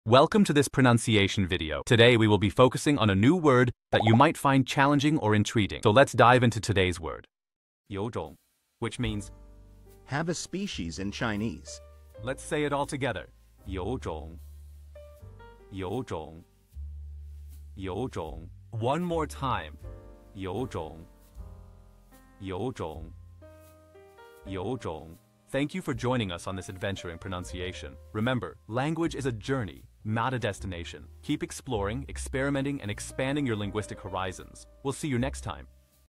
Welcome to this pronunciation video. Today we will be focusing on a new word that you might find challenging or intriguing. So let's dive into today's word. 有种, which means have a species in Chinese. Let's say it all together. 有种,有种,有种. One more time. 有种,有种,有种. Thank you for joining us on this adventure in pronunciation. Remember, language is a journey, not a destination. Keep exploring, experimenting, and expanding your linguistic horizons. We'll see you next time.